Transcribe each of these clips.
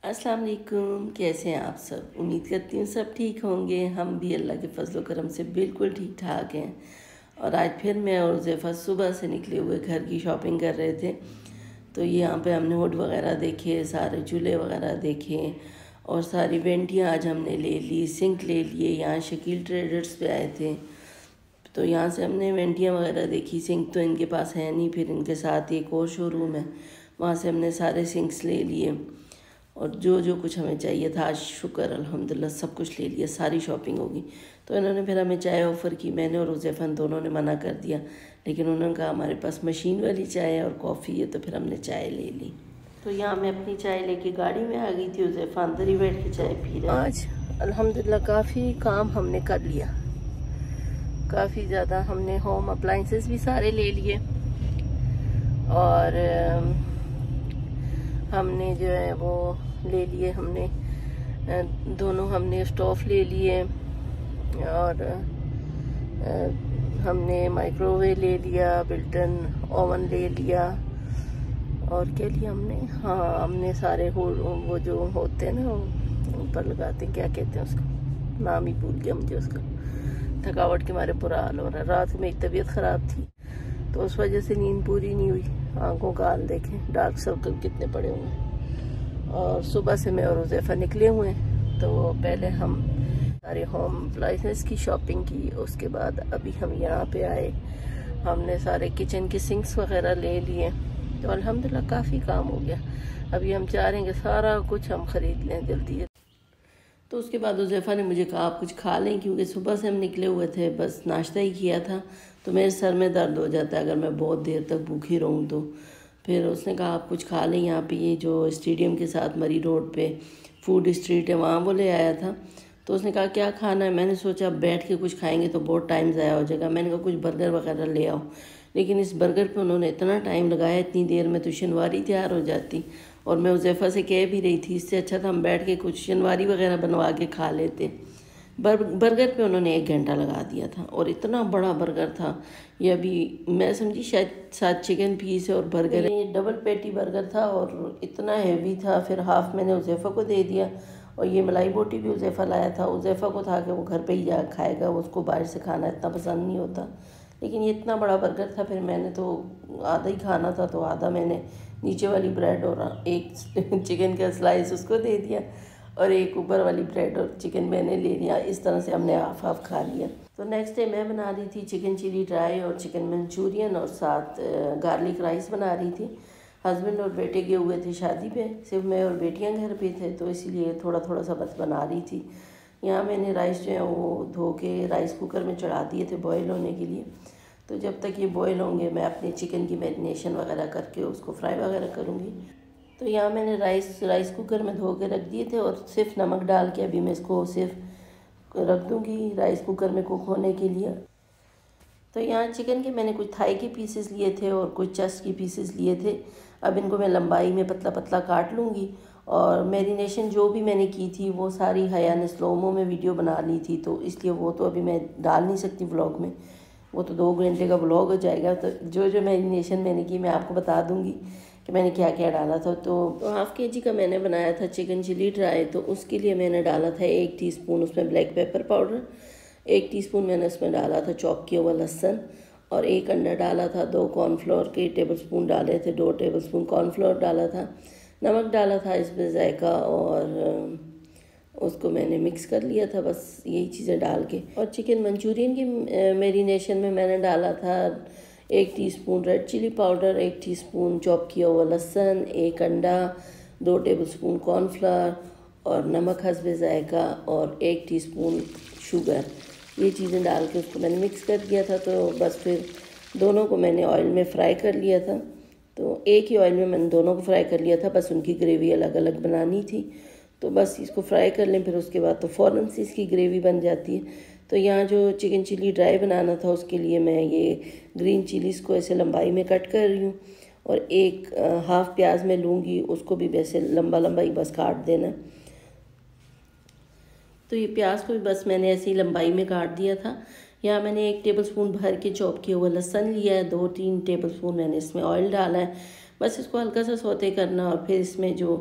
अस्सलाम वालेकुम। कैसे हैं आप सब? उम्मीद करती हूँ सब ठीक होंगे। हम भी अल्लाह के फजल करम से बिल्कुल ठीक ठाक हैं। और आज फिर मैं और ज़ैफ़ा सुबह से निकले हुए घर की शॉपिंग कर रहे थे। तो यहाँ पे हमने हुड वगैरह देखे, सारे चूल्हे वगैरह देखे और सारी वेंटियाँ आज हमने ले ली, सिंक ले लिए। यहाँ शकील ट्रेडर्स पे आए थे तो यहाँ से हमने वेंटियाँ वगैरह देखी। सिंक तो इनके पास है नहीं, फिर इनके साथ एक और शोरूम है, वहाँ से हमने सारे सिंक्स ले लिए और जो जो कुछ हमें चाहिए था। आज शुक्र अल्हम्दुलिल्लाह सब कुछ ले लिया, सारी शॉपिंग होगी। तो इन्होंने फिर हमें चाय ऑफ़र की। मैंने और हुज़ैफ़ा दोनों ने मना कर दिया, लेकिन उन्होंने कहा हमारे पास मशीन वाली चाय है और कॉफ़ी है, तो फिर हमने चाय ले ली। तो यहाँ मैं अपनी चाय लेके गाड़ी में आ गई थी, हुज़ैफ़ा अंदर ही बैठ के चाय पी रहा। आज अल्हम्दुलिल्लाह काफ़ी काम हमने कर लिया, काफ़ी ज़्यादा। हमने होम अप्लाइंसेस भी सारे ले लिए और हमने जो है वो ले लिए, हमने दोनों हमने स्टोव ले लिए और हमने माइक्रोवेव ले लिया, बिल्टन ओवन ले लिया और क्या लिया हमने, हाँ हमने सारे वो जो होते हैं ना ऊपर लगाते हैं, क्या कहते हैं उसको, नाम ही भूल गया मुझे उसका। थकावट के मारे बुरा हाल हो रहा है। रात में तबीयत ख़राब थी तो उस वजह से नींद पूरी नहीं हुई। आंखों का हाल देखें, डार्क सर्कल कितने पड़े हुए हैं। और सुबह से मैं और हुज़ैफ़ा निकले हुए हैं। तो पहले हम सारे होम अप्लाइंसेस की शॉपिंग की, उसके बाद अभी हम यहाँ पे आए, हमने सारे किचन के सिंक्स वगैरह ले लिए। तो अल्हम्दुलिल्लाह काफ़ी काम हो गया। अभी हम चाह रहे हैं कि सारा कुछ हम ख़रीद लें जल्दी। तो उसके बाद हुज़ैफ़ा ने मुझे कहा आप कुछ खा लें, क्योंकि सुबह से हम निकले हुए थे, बस नाश्ता ही किया था। तो मेरे सर में दर्द हो जाता है अगर मैं बहुत देर तक भूखी रहूँ तो। फिर उसने कहा आप कुछ खा लें। यहाँ पे ये जो स्टेडियम के साथ मरी रोड पे फूड स्ट्रीट है, वहाँ वो ले आया था। तो उसने कहा क्या खाना है? मैंने सोचा बैठ के कुछ खाएंगे तो बहुत टाइम ज़ाया हो जाएगा। मैंने कहा कुछ बर्गर वगैरह ले आओ, लेकिन इस बर्गर पे उन्होंने इतना टाइम लगाया, इतनी देर में तो शनवारी तैयार हो जाती। और मैं हुज़ैफ़ा से कह भी रही थी इससे अच्छा था हम बैठ के कुछ शनवारी वगैरह बनवा के खा लेते। बर्गर पे उन्होंने 1 घंटा लगा दिया था और इतना बड़ा बर्गर था ये। अभी मैं समझी शायद 7 चिकन पीस और बर्गर है। ये डबल पैटी बर्गर था और इतना हैवी था। फिर हाफ़ मैंने हुज़ैफ़ा को दे दिया और ये मलाई बोटी भी हुज़ैफ़ा लाया था। हुज़ैफ़ा को था कि वो घर पे ही जा खाएगा, उसको बाहर से खाना इतना पसंद नहीं होता। लेकिन ये इतना बड़ा बर्गर था, फिर मैंने तो आधा ही खाना था तो आधा मैंने नीचे वाली ब्रेड और एक चिकन का स्लाइस उसको दे दिया और एक ऊपर वाली ब्रेड और चिकन मैंने ले लिया। इस तरह से हमने हाफ हाफ खा लिया। तो नेक्स्ट डे मैं बना रही थी चिकन चिली ड्राई और चिकन मंचूरियन और साथ गार्लिक राइस बना रही थी। हस्बैंड और बेटे गए हुए थे शादी पे, सिर्फ मैं और बेटियां घर पे थे, तो इसीलिए थोड़ा थोड़ा सा बस बना रही थी। यहाँ मैंने राइस जो है वो धो के राइस कुकर में चढ़ा दिए थे बॉयल होने के लिए। तो जब तक ये बॉयल होंगे मैं अपने चिकन की मैरिनेशन वगैरह करके उसको फ्राई वगैरह करूँगी। तो यहाँ मैंने राइस कुकर में धो के रख दिए थे और सिर्फ नमक डाल के अभी मैं इसको सिर्फ रख दूँगी राइस कुकर में कुक होने के लिए। तो यहाँ चिकन के मैंने कुछ थाई के पीसेस लिए थे और कुछ चेस्ट की पीसेस लिए थे। अब इनको मैं लंबाई में पतला पतला काट लूँगी। और मैरिनेशन जो भी मैंने की थी वो सारी हया ने स्लोमो में वीडियो बना ली थी, तो इसलिए वो तो अभी मैं डाल नहीं सकती व्लॉग में, वो तो 2 घंटे का व्लॉग हो जाएगा। तो जो जो मैरिनेशन मैंने की मैं आपको बता दूँगी कि मैंने क्या क्या डाला था। तो हाफ़ kg का मैंने बनाया था चिकन चिली ड्राई, तो उसके लिए मैंने डाला था 1 टीस्पून उसमें ब्लैक पेपर पाउडर, 1 टीस्पून मैंने उसमें डाला था चॉप किया हुआ लहसुन और 1 अंडा डाला था। 2 कॉर्नफ्लोर के टेबलस्पून डाले थे, 2 टेबलस्पून कॉर्नफ्लोर डाला था, नमक डाला था इसमें जायका और उसको मैंने मिक्स कर लिया था बस यही चीज़ें डाल के। और चिकन मंचूरियन की मैरिनेशन में मैंने डाला था 1 teaspoon red chilli powder, 1 teaspoon chop किया हुआ लहसुन, 1 अंडा, 2 टेबलस्पून कॉर्नफ्लावर और नमक हस्बे जायका और 1 टीस्पून शुगर। ये चीज़ें डाल के उसको मैंने मिक्स कर दिया था। तो बस फिर दोनों को मैंने ऑयल में फ्राई कर लिया था। तो एक ही ऑयल में मैंने दोनों को फ्राई कर लिया था, बस उनकी ग्रेवी अलग अलग बनानी थी। तो बस इसको फ्राई कर लें, फिर उसके बाद तो फ़ौरन से इसकी ग्रेवी बन जाती है। तो यहाँ जो चिकन चिली ड्राई बनाना था उसके लिए मैं ये ग्रीन चिलीज़ को ऐसे लंबाई में कट कर रही हूँ और एक हाफ़ प्याज में लूँगी, उसको भी वैसे लंबा लंबा ही बस काट देना। तो ये प्याज को भी बस मैंने ऐसी लंबाई में काट दिया था। यहाँ मैंने 1 टेबलस्पून भर के चॉप किया हुआ लहसुन लिया है, 2-3 टेबलस्पून मैंने इसमें ऑयल डाला है। बस इसको हल्का सा सौते करना और फिर इसमें जो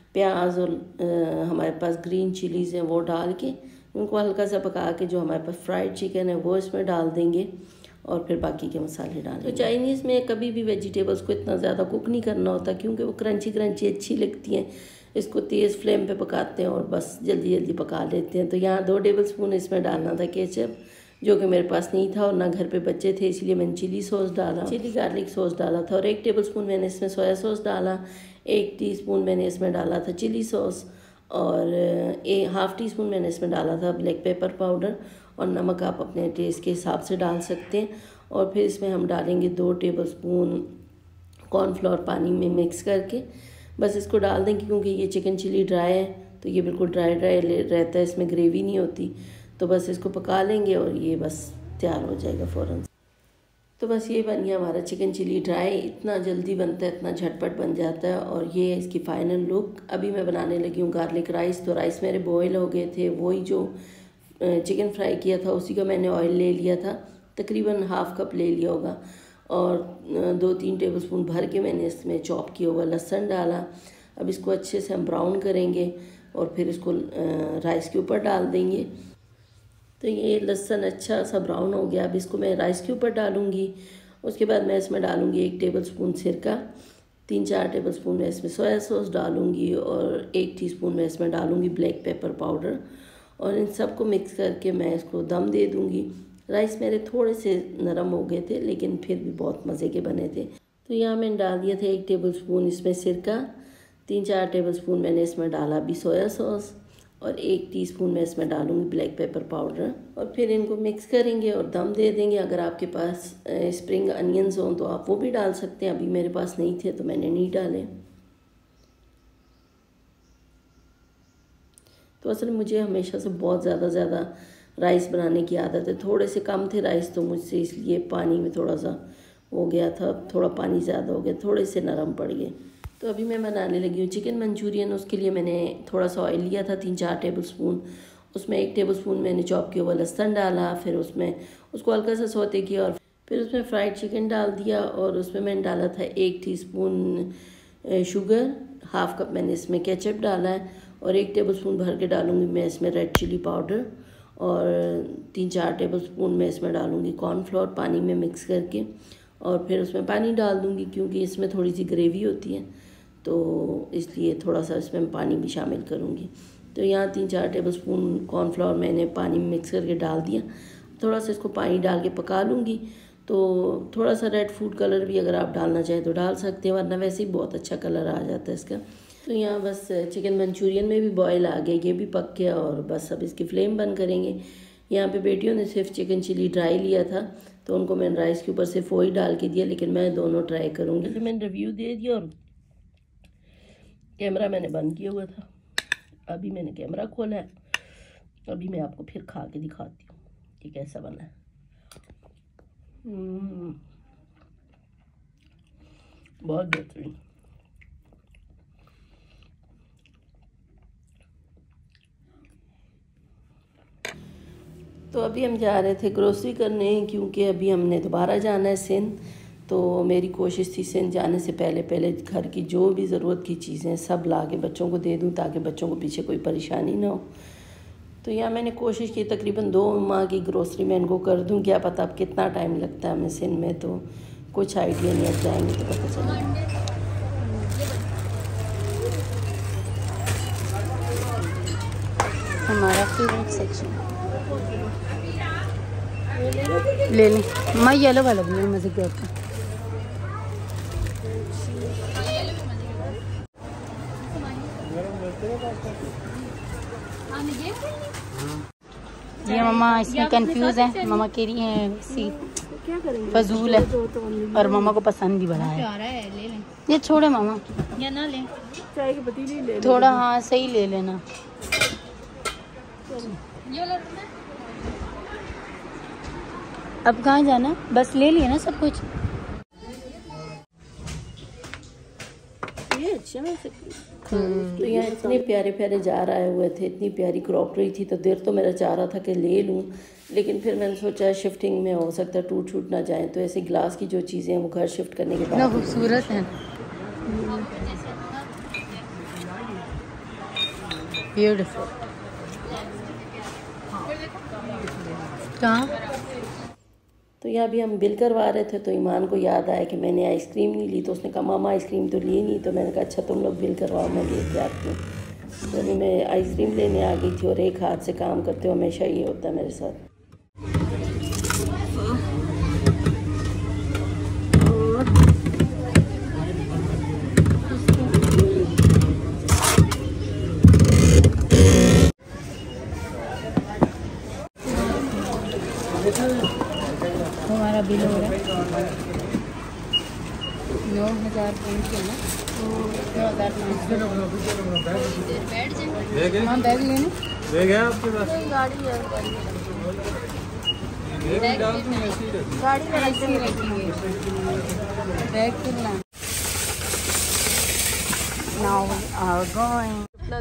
प्याज और हमारे पास ग्रीन चिलीज़ हैं वो डाल के उनको हल्का सा पका के जो हमारे पास फ्राइड चिकन है वो इसमें डाल देंगे और फिर बाकी के मसाले डालेंगे। तो चाइनीज़ में कभी भी वेजिटेबल्स को इतना ज़्यादा कुक नहीं करना होता क्योंकि वो क्रंची क्रंची अच्छी लगती हैं। इसको तेज़ फ्लेम पे पकाते हैं और बस जल्दी जल्दी पका लेते हैं। तो यहाँ 2 टेबलस्पून इसमें डालना था केचप, जो कि मेरे पास नहीं था और ना घर पे बच्चे थे, इसलिए मैंने चिली सॉस डाला, चिली गार्लिक सॉस डाला था। और 1 टेबलस्पून मैंने इसमें सोया सॉस डाला, 1 टीस्पून मैंने इसमें डाला था चिली सॉस और 1/2 टीस्पून मैंने इसमें डाला था ब्लैक पेपर पाउडर। और नमक आप अपने टेस्ट के हिसाब से डाल सकते हैं। और फिर इसमें हम डालेंगे 2 टेबलस्पून कॉर्नफ्लोर पानी में मिक्स करके, बस इसको डाल देंगे क्योंकि ये चिकन चिली ड्राई है तो ये बिल्कुल ड्राई ड्राई रहता है, इसमें ग्रेवी नहीं होती। तो बस इसको पका लेंगे और ये बस तैयार हो जाएगा फ़ौरन। तो बस ये बन गया हमारा चिकन चिली ड्राई। इतना जल्दी बनता है, इतना झटपट बन जाता है। और ये है इसकी फ़ाइनल लुक। अभी मैं बनाने लगी हूँ गार्लिक राइस। तो राइस मेरे बॉयल हो गए थे, वही जो चिकन फ्राई किया था उसी का मैंने ऑयल ले लिया था, तकरीबन 1/2 कप ले लिया होगा। और 2-3 टेबलस्पून भर के मैंने इसमें चॉप किया हुआ लहसुन डाला। अब इसको अच्छे से हम ब्राउन करेंगे और फिर इसको राइस के ऊपर डाल देंगे। तो ये लहसुन अच्छा सा ब्राउन हो गया। अब इसको मैं राइस के ऊपर डालूँगी। उसके बाद मैं इसमें डालूँगी 1 टेबलस्पून सिरका, 3-4 टेबलस्पून मैं इसमें सोया सॉस डालूँगी और 1 टीस्पून मैं इसमें डालूँगी ब्लैक पेपर पाउडर। और इन सबको मिक्स करके मैं इसको दम दे दूँगी। राइस मेरे थोड़े से नरम हो गए थे लेकिन फिर भी बहुत मज़े के बने थे। तो यहाँ मैंने डाल दिया था 1 टेबलस्पून इसमें सिरका, 3-4 टेबलस्पून मैंने इसमें डाला अभी सोया सॉस और 1 टीस्पून मैं इसमें डालूँगी ब्लैक पेपर पाउडर। और फिर इनको मिक्स करेंगे और दम दे देंगे। अगर आपके पास स्प्रिंग अनियंस हों तो आप वो भी डाल सकते हैं, अभी मेरे पास नहीं थे तो मैंने नहीं डाले। तो असल मुझे हमेशा से बहुत ज़्यादा राइस बनाने की आदत है। थोड़े से कम थे राइस तो मुझसे इसलिए पानी में थोड़ा सा हो गया था, थोड़ा पानी ज़्यादा हो गया, थोड़े से नरम पड़ गए। तो अभी मैं बनाने लगी हूँ चिकन मंचूरियन। उसके लिए मैंने थोड़ा सा ऑयल लिया था 3-4 टेबलस्पून, उसमें 1 टेबलस्पून मैंने चॉप किया हुआ लहसुन डाला, फिर उसमें उसको हल्का सा सौते किया और फिर उसमें फ्राइड चिकन डाल दिया। और उसमें मैंने डाला था 1 टीस्पून शुगर, 1/2 कप मैंने इसमें केचप डाला है और 1 टेबलस्पून भर के डालूँगी मैं इसमें रेड चिली पाउडर और 3-4 टेबलस्पून मैं इसमें डालूँगी कॉर्नफ्लोर पानी में मिक्स करके। और फिर उसमें पानी डाल दूँगी क्योंकि इसमें थोड़ी सी ग्रेवी होती है तो इसलिए थोड़ा सा इसमें पानी भी शामिल करूँगी। तो यहाँ 3-4 टेबलस्पून कॉर्नफ्लोर मैंने पानी में मिक्स करके डाल दिया। थोड़ा सा इसको पानी डाल के पका लूँगी। तो थोड़ा सा रेड फूड कलर भी अगर आप डालना चाहें तो डाल सकते हैं, वरना वैसे ही बहुत अच्छा कलर आ जाता है इसका। तो यहाँ बस चिकन मंचूरियन में भी बॉयल आ गया, ये भी पक गया और बस अब इसकी फ्लेम बंद करेंगे। यहाँ पे बेटियों ने सिर्फ चिकन चिली ड्राई लिया था तो उनको मैंने राइस के ऊपर सिर्फ वही डाल के दिया, लेकिन मैं दोनों ट्राई करूँगी। तो मैंने रिव्यू दे दिया और कैमरा मैंने बंद किया हुआ था। अभी मैंने कैमरा खोला है, अभी मैं आपको फिर खा के दिखाती हूँ कि कैसा बना है। बहुत बेहतरीन। तो अभी हम जा रहे थे ग्रोसरी करने क्योंकि अभी हमने दोबारा जाना है सिंध। तो मेरी कोशिश थी सिंध जाने से पहले घर की जो भी ज़रूरत की चीज़ें सब ला के बच्चों को दे दूं ताकि बच्चों को पीछे कोई परेशानी ना हो। तो यहाँ मैंने कोशिश की तकरीबन 2 माह की ग्रोसरी मैं इनको कर दूं। क्या पता अब कितना टाइम लगता है हमें सिंध में, तो कुछ आइडिया नहीं। अब जाएंगे तो पता चलेगा। हमारा फेवरेट सेक्शन ले लें। मैं येलो वाला भी मज़े के होता है। ये मामा इसमें कंफ्यूज है। मामा कह रही है सी फजूल है और मामा को पसंद भी बड़ा है। ये छोड़े मामा या ना ले, चाय की पतीली ले थोड़ा। हाँ सही ले लेना। अब कहाँ जाना, बस ले लिया ना सब कुछ। ये अच्छा है। तो यहाँ इतने प्यारे प्यारे जार आए हुए थे, इतनी प्यारी क्रॉकरी थी। तो देर तो मेरा चाह रहा था कि ले लूँ, लेकिन फिर मैंने सोचा शिफ्टिंग में हो सकता है टूट छूट ना जाए। तो ऐसे ग्लास की जो चीज़ें हैं वो घर शिफ्ट करने के बाद खूबसूरत है। ब्यूटीफुल। कहाँ? तो यहाँ भी हम बिल करवा रहे थे तो ईमान को याद आया कि मैंने आइसक्रीम नहीं ली, तो उसने कहा मामा आइसक्रीम तो ली नहीं। तो मैंने कहा अच्छा तुम लोग बिल करवाओ, मैं लेके आती हूँ। तो अभी मैं आइसक्रीम लेने आ गई थी और एक हाथ से काम करते हो, हमेशा ये होता है मेरे साथ। हमारा बिल हो रहा है 9,000 पॉइंट के ना, 9,000 हाँ बैग लेने बैग है आपके पास? गाड़ी है, गाड़ी में रखेंगे बैग तो ना। Now we are going।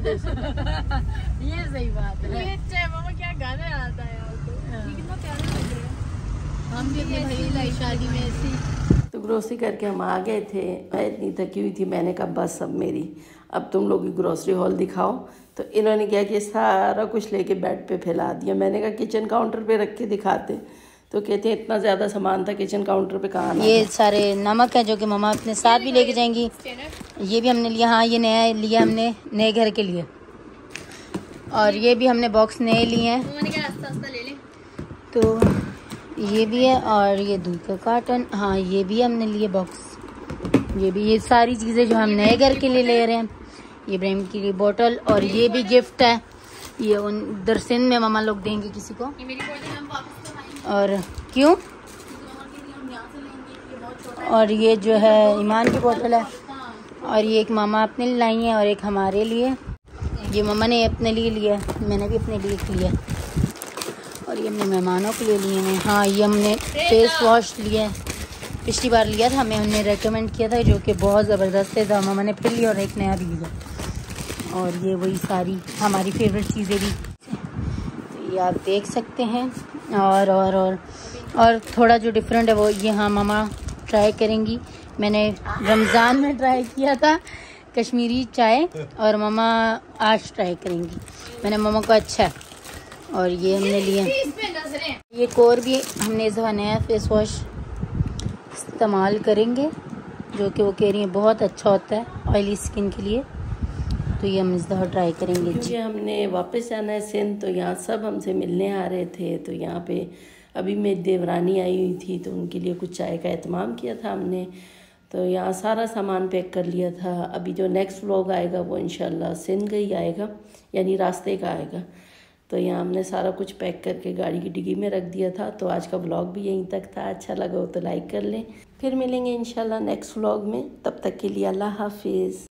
ये सही बात है। मामा क्या गाना आता है आपको? ये कितना प्यारा लग रहा है। हम भी अपने भाई की शादी में ऐसी। तो ग्रोसरी करके हम आ गए थे। मैं इतनी थकी हुई थी, मैंने कहा बस अब मेरी, अब तुम लोग ग्रोसरी हॉल दिखाओ। तो इन्होंने क्या किया, सारा कुछ लेके बेड पे फैला दिया। मैंने कहा किचन काउंटर पे रख के दिखाते, तो कहते हैं इतना ज़्यादा सामान था किचन काउंटर पे कहाँ। ये सारे नमक है जो कि मम्मा अपने साथ भी लेके जाएंगी। ये भी हमने लिया, हाँ ये नया लिया हमने नए घर के लिए। और ये भी हमने बॉक्स नए लिए हैं, तो ये भी है। और ये दूध का कार्टन, हाँ ये भी हमने लिए बॉक्स। ये भी, ये सारी चीज़ें जो हम नए घर के लिए ले रहे हैं। ये इब्राहिम के लिए बोतल, और ये भी गिफ्ट है, ये उधर सिंध में मामा लोग देंगे किसी को। और क्यों? और ये जो है ईमान की बोतल है, और ये एक मामा अपने लिए लाई है और एक हमारे लिए। ये मामा ने अपने लिए लिया, मैंने भी अपने लिए लिया, और ये हमने मेहमानों के लिए लिए हैं। हाँ ये हमने फेस वॉश लिया है, पिछली बार लिया था, हमें उन्होंने रेकमेंड किया था, जो कि बहुत ज़बरदस्त है। तो मामा ने फिर लिया और एक नया भी लिया। और ये वही सारी हमारी फेवरेट चीज़ें भी, तो ये आप देख सकते हैं। और थोड़ा जो डिफरेंट है वो ये, हाँ मामा ट्राई करेंगी। मैंने रमज़ान में ट्राई किया था कश्मीरी चाय, और मामा आज ट्राई करेंगी। मैंने मामा को अच्छा है। और ये हमने लिए, ये कोर भी हमने इस नया फेस वॉश इस्तेमाल करेंगे, जो कि वो कह रही है बहुत अच्छा होता है ऑयली स्किन के लिए। तो ये हम इस दफ़ा ट्राई करेंगे। क्योंकि हमने वापस जाना है सिंध, तो यहाँ सब हमसे मिलने आ रहे थे। तो यहाँ पे अभी मेरी देवरानी आई हुई थी, तो उनके लिए कुछ चाय का एहतमाम किया था हमने। तो यहाँ सारा सामान पैक कर लिया था। अभी जो नेक्स्ट व्लॉग आएगा वो इंशाल्लाह सिंध का ही आएगा, यानी रास्ते का आएगा। तो यहाँ हमने सारा कुछ पैक करके गाड़ी की डिग्गी में रख दिया था। तो आज का व्लॉग भी यहीं तक था। अच्छा लगा हो तो लाइक कर लें। फिर मिलेंगे इंशाल्लाह नेक्स्ट व्लॉग में। तब तक के लिए अल्लाह हाफिज़।